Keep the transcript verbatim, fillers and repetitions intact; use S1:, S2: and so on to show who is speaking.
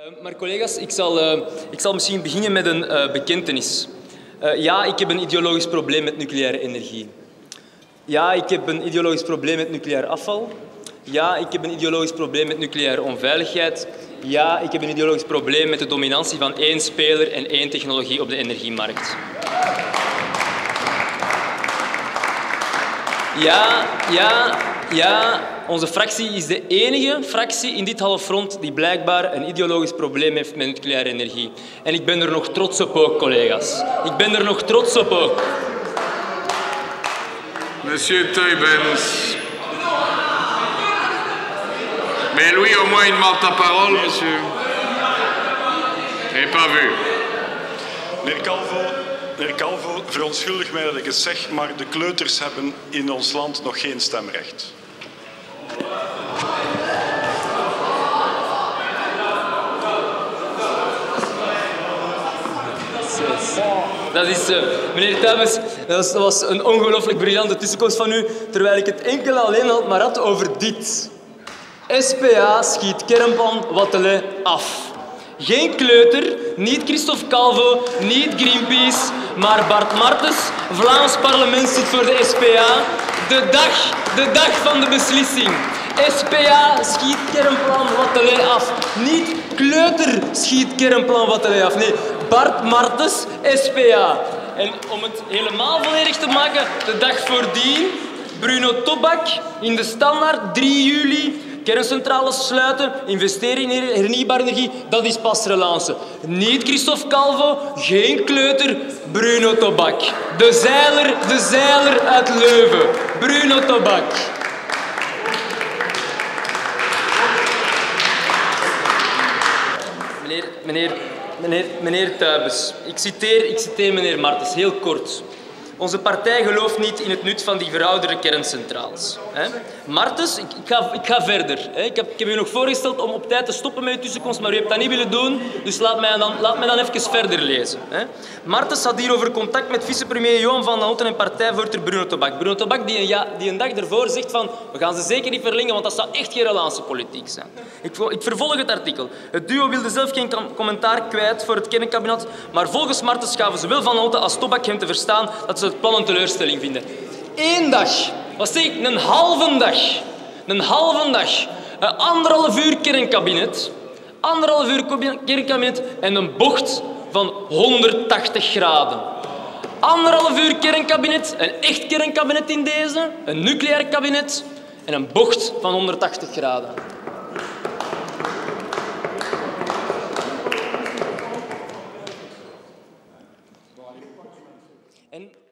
S1: Uh, maar collega's, ik zal, uh, ik zal misschien beginnen met een uh, bekentenis. Uh, ja, ik heb een ideologisch probleem met nucleaire energie. Ja, ik heb een ideologisch probleem met nucleair afval. Ja, ik heb een ideologisch probleem met nucleaire onveiligheid. Ja, ik heb een ideologisch probleem met de dominantie van één speler en één technologie op de energiemarkt. Ja, ja, ja, onze fractie is de enige fractie in dit halfrond die blijkbaar een ideologisch probleem heeft met nucleaire energie. En ik ben er nog trots op ook, collega's. Ik ben er nog trots op ook.
S2: Monsieur Teubens. Mais Louis, au moins, il demande ta parole, monsieur. J'ai pas vu.
S3: Meneer Calvo, meneer Calvo, verontschuldig mij dat ik het zeg, maar de kleuters hebben in ons land nog geen stemrecht.
S1: Dat is, uh, meneer Teubens, dat was, dat was een ongelooflijk briljante tussenkomst van u, terwijl ik het enkel alleen al maar had over dit. S P A schiet kernplan Wathelet af. Geen kleuter, niet Christophe Calvo, niet Greenpeace, maar Bart Martens, Vlaams parlementslid voor de S P A. De dag, de dag van de beslissing. S P A schiet kernplan Wathelet af. Niet kleuter schiet kernplan Wathelet af. Nee, Bart Martens, S P A. En om het helemaal volledig te maken, de dag voordien, Bruno Tobak in de Standaard, drie juli... Kerncentrales sluiten, investeren in hernieuwbare energie, dat is pas relance. Niet Christophe Calvo, geen kleuter, Bruno Tobak. De zeiler, de zeiler uit Leuven, Bruno Tobak. Meneer, meneer, meneer, meneer Teubens, ik citeer, ik citeer meneer Martens, heel kort. Onze partij gelooft niet in het nut van die verouderde kerncentrales. Martens, ik, ik, ga, ik ga verder. Ik heb, ik heb u nog voorgesteld om op tijd te stoppen met uw tussenkomst, maar u hebt dat niet willen doen, dus laat mij dan, laat mij dan even verder lezen. Martens had hierover contact met vicepremier Johan van den Houten en partijvoorzitter Bruno Tobak. Bruno Tobak die een, ja, die een dag ervoor zegt van we gaan ze zeker niet verlengen, want dat zou echt geen relatiepolitiek zijn. Ik, ik vervolg het artikel. Het duo wilde zelf geen commentaar kwijt voor het kernkabinet, maar volgens Martens gaven zowel Van den Houten als Tobak hem te verstaan dat ze het plan een teleurstelling vinden. Eén dag, wat zeg ik, een halve dag, een halve dag, een anderhalf uur kernkabinet, anderhalf uur kernkabinet en een bocht van honderdtachtig graden. Anderhalf uur kernkabinet, een echt kernkabinet in deze, een nucleair kabinet en een bocht van honderdtachtig graden. En